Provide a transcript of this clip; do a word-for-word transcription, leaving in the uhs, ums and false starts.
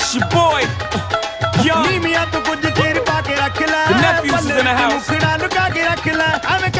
It's your boy, Young. ਨੀਮੀਆਂ ਤੋਂ ਕੁਝ ਚੀਰ ਪਾ ਕੇ ਰੱਖ ਲੈ The nephews is in the house. ਮੁਖੜਾ ਲੁਕਾ ਕੇ ਰੱਖ ਲੈ ਐਵੇਂ